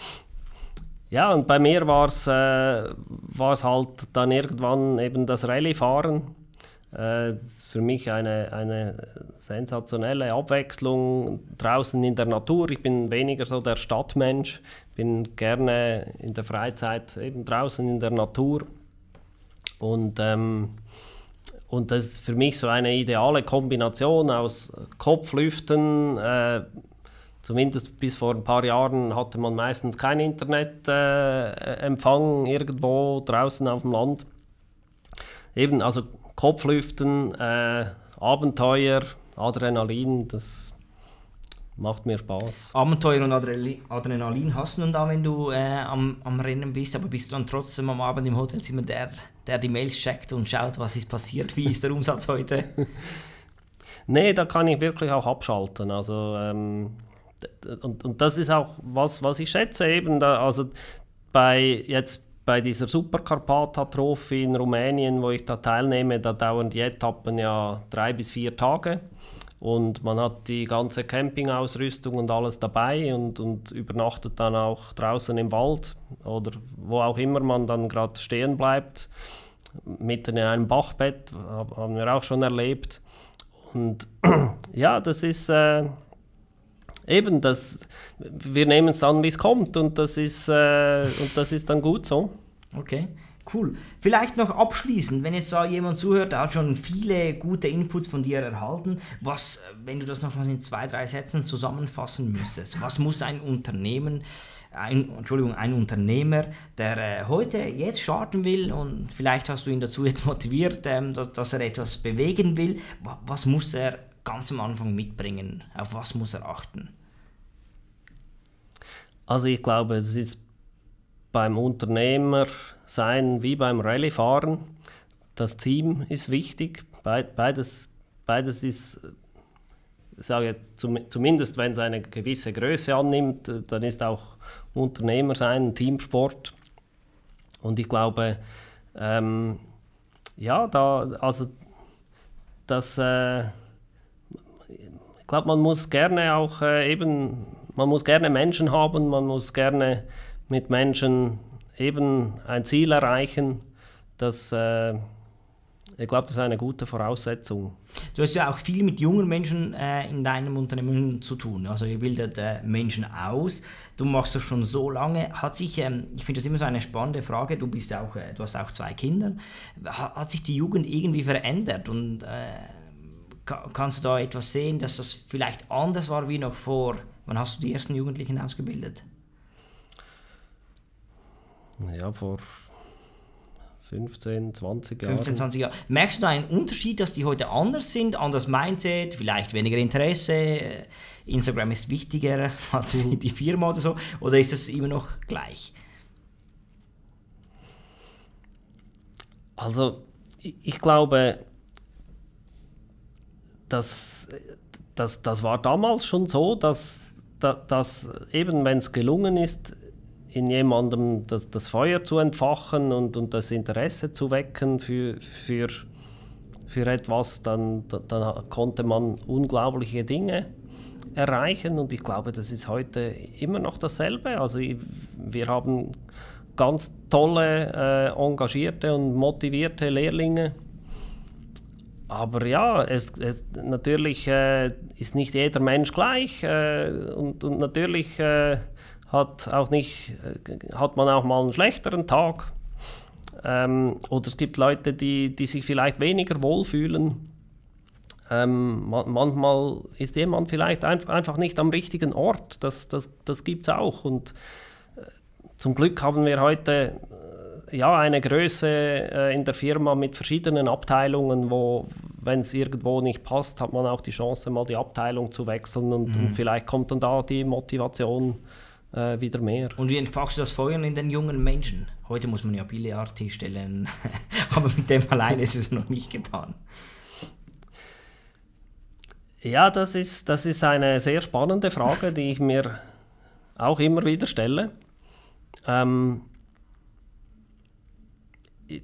Ja, und bei mir war es äh, halt dann irgendwann eben das Rallye-Fahren. Das ist für mich eine, eine sensationelle Abwechslung draußen in der Natur. Ich bin weniger so der Stadtmensch, bin gerne in der Freizeit eben draußen in der Natur. Und, ähm, und das ist für mich so eine ideale Kombination aus Kopflüften. Äh, zumindest bis vor ein paar Jahren hatte man meistens keinen Internetempfang äh, irgendwo draußen auf dem Land. Eben, also Kopflüften, äh, Abenteuer, Adrenalin, das macht mir Spaß. Abenteuer und Adrenalin hast du nun da, wenn du äh, am, am Rennen bist, aber bist du dann trotzdem am Abend im Hotelzimmer der, der die Mails checkt und schaut, was ist passiert, wie ist der Umsatz heute? Nee, da kann ich wirklich auch abschalten. Also, ähm, und, und das ist auch was, was ich schätze. Eben da, also bei jetzt Bei dieser Superkarpata-Trophy in Rumänien, wo ich da teilnehme, da dauern die Etappen ja drei bis vier Tage und man hat die ganze Campingausrüstung und alles dabei und, und übernachtet dann auch draußen im Wald oder wo auch immer man dann gerade stehen bleibt, mitten in einem Bachbett, haben wir auch schon erlebt. Und ja, das ist... Äh, Eben, das, wir nehmen es dann, wie es kommt und das, ist, äh, und das ist dann gut so. Okay, cool. Vielleicht noch abschließend, wenn jetzt da jemand zuhört, der hat schon viele gute Inputs von dir erhalten, was, wenn du das noch mal in zwei, drei Sätzen zusammenfassen müsstest, was muss ein Unternehmen, ein, Entschuldigung, ein Unternehmer, der äh, heute jetzt starten will und vielleicht hast du ihn dazu jetzt motiviert, ähm, dass, dass er etwas bewegen will, was muss er ganz am Anfang mitbringen? Auf was muss er achten? Also ich glaube, es ist beim Unternehmer sein wie beim Rallye-Fahren. Das Team ist wichtig. Beides, beides ist, ich sage jetzt, zumindest wenn es eine gewisse Größe annimmt, dann ist auch Unternehmer sein ein Teamsport. Und ich glaube, ähm, ja, da, also das... Äh, Ich glaube, man muss gerne auch äh, eben, man muss gerne Menschen haben, man muss gerne mit Menschen eben ein Ziel erreichen. Das, äh, ich glaube, das ist eine gute Voraussetzung. Du hast ja auch viel mit jungen Menschen äh, in deinem Unternehmen zu tun. Also ihr bildet äh, Menschen aus. Du machst das schon so lange. Hat sich, ähm, ich finde das immer so eine spannende Frage. Du bist auch, äh, du hast auch zwei Kinder. Hat, hat sich die Jugend irgendwie verändert und äh, kannst du da etwas sehen, dass das vielleicht anders war wie noch vor? Wann hast du die ersten Jugendlichen ausgebildet? Ja, vor fünfzehn, zwanzig Jahren. fünfzehn, zwanzig Jahre. Merkst du da einen Unterschied, dass die heute anders sind, anders Mindset, vielleicht weniger Interesse, Instagram ist wichtiger als die Firma oder so, oder ist das immer noch gleich? Also, ich glaube, Das, das, das war damals schon so, dass, dass, dass eben, wenn es gelungen ist, in jemandem das, das Feuer zu entfachen und, und das Interesse zu wecken für, für, für etwas, dann, dann konnte man unglaubliche Dinge erreichen. Und ich glaube, das ist heute immer noch dasselbe. Also wir haben ganz tolle, äh, engagierte und motivierte Lehrlinge. aber ja, es, es, natürlich äh, ist nicht jeder Mensch gleich äh, und, und natürlich äh, hat, auch nicht, äh, hat man auch mal einen schlechteren Tag. Ähm, oder es gibt Leute, die, die sich vielleicht weniger wohlfühlen. Ähm, ma- manchmal ist jemand vielleicht ein, einfach nicht am richtigen Ort. Das, das, das gibt es auch. Und äh, zum Glück haben wir heute äh, ja, eine Größe äh, in der Firma mit verschiedenen Abteilungen, wo, wenn es irgendwo nicht passt, hat man auch die Chance, mal die Abteilung zu wechseln. Und, mhm. und vielleicht kommt dann da die Motivation äh, wieder mehr. Und wie entfachst du das Feuer in den jungen Menschen? Heute muss man ja Billard stellen, aber mit dem alleine ist es noch nicht getan. Ja, das ist, das ist eine sehr spannende Frage, die ich mir auch immer wieder stelle. Ähm, ich,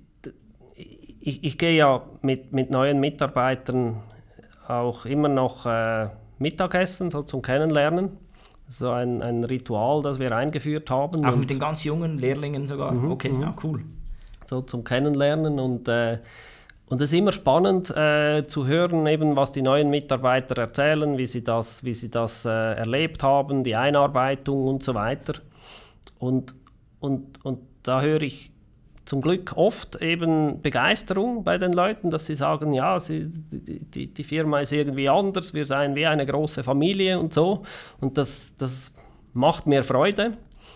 ich, ich gehe ja mit, mit neuen Mitarbeitern auch immer noch äh, Mittagessen, so zum Kennenlernen. So ein, ein Ritual, das wir eingeführt haben. Auch mit den ganz jungen Lehrlingen sogar? Mhm, okay, ja, cool. So zum Kennenlernen und äh, Und es ist immer spannend äh, zu hören, eben, was die neuen Mitarbeiter erzählen, wie sie das, wie sie das äh, erlebt haben, die Einarbeitung und so weiter. Und, und, und da höre ich zum Glück oft eben Begeisterung bei den Leuten, dass sie sagen, ja, sie, die, die, die Firma ist irgendwie anders, wir seien wie eine große Familie und so. Und das, das macht mir Freude.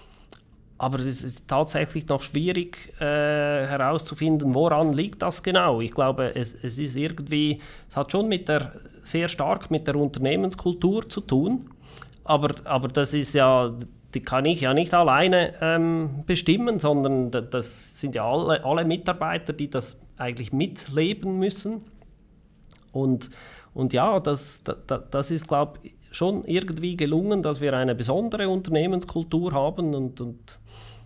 Aber es ist tatsächlich noch schwierig äh, herauszufinden, woran liegt das genau. Ich glaube, es, es ist irgendwie, es hat schon mit der, sehr stark mit der Unternehmenskultur zu tun. Aber, aber das ist ja, die kann ich ja nicht alleine ähm, bestimmen, sondern das sind ja alle, alle Mitarbeiter, die das eigentlich mitleben müssen. Und, und ja, das, das, das ist, glaube ich, schon irgendwie gelungen, dass wir eine besondere Unternehmenskultur haben und, und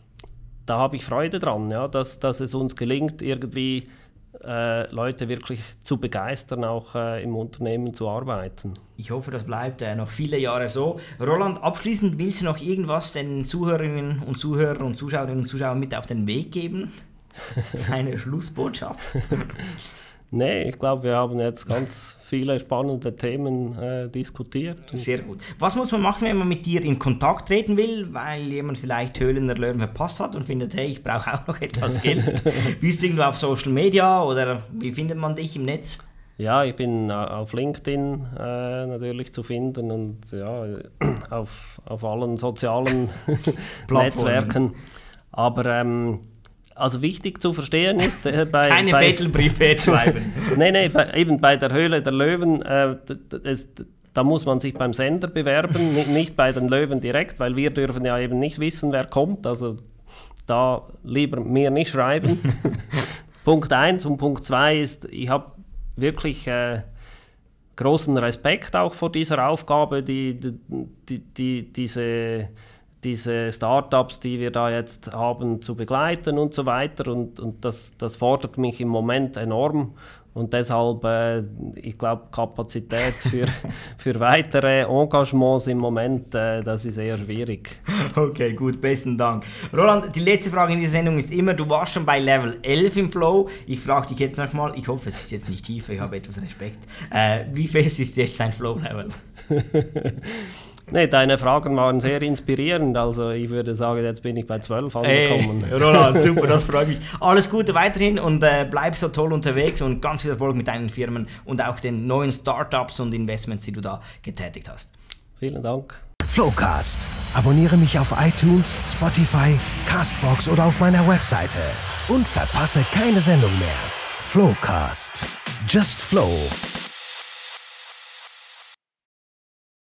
da habe ich Freude dran, ja, dass, dass es uns gelingt, irgendwie äh, Leute wirklich zu begeistern, auch äh, im Unternehmen zu arbeiten. Ich hoffe, das bleibt äh, noch viele Jahre so. Roland, abschließend willst du noch irgendwas den Zuhörerinnen und Zuhörern und Zuschauerinnen und Zuschauern mit auf den Weg geben? Eine Schlussbotschaft? Nee, ich glaube, wir haben jetzt ganz viele spannende Themen äh, diskutiert. Sehr gut. Was muss man machen, wenn man mit dir in Kontakt treten will, weil jemand vielleicht Höhlen der Löwen verpasst hat und findet, hey, ich brauche auch noch etwas Geld? Bist du irgendwo auf Social Media oder wie findet man dich im Netz? Ja, ich bin auf LinkedIn äh, natürlich zu finden und ja, auf, auf allen sozialen Netzwerken. Aber ähm, also wichtig zu verstehen ist, äh, bei... Keine bei, Bettelbriefe schreiben. Nein, nein, bei, eben bei der Höhle der Löwen, äh, das, da muss man sich beim Sender bewerben, nicht, nicht bei den Löwen direkt, weil wir dürfen ja eben nicht wissen, wer kommt, also da lieber mir nicht schreiben. Punkt eins und Punkt zwei ist, ich habe wirklich äh, großen Respekt auch vor dieser Aufgabe, die, die, die, die diese... diese Startups, die wir da jetzt haben, zu begleiten und so weiter. Und, und das, das fordert mich im Moment enorm. Und deshalb, äh, ich glaube, Kapazität für, für weitere Engagements im Moment, äh, das ist eher schwierig. Okay, gut, besten Dank. Roland, die letzte Frage in dieser Sendung ist immer, du warst schon bei Level elf im Flow. Ich frage dich jetzt nochmal, ich hoffe, es ist jetzt nicht tiefer, ich habe etwas Respekt. Äh, wie fest ist jetzt dein Flow-Level? Nee, deine Fragen waren sehr inspirierend, also ich würde sagen, jetzt bin ich bei zwölf angekommen. Hey, Roland, super, das freut mich. Alles Gute weiterhin und äh, bleib so toll unterwegs und ganz viel Erfolg mit deinen Firmen und auch den neuen Startups und Investments, die du da getätigt hast. Vielen Dank. Flowcast. Abonniere mich auf iTunes, Spotify, Castbox oder auf meiner Webseite und verpasse keine Sendung mehr. Flowcast. Just Flow.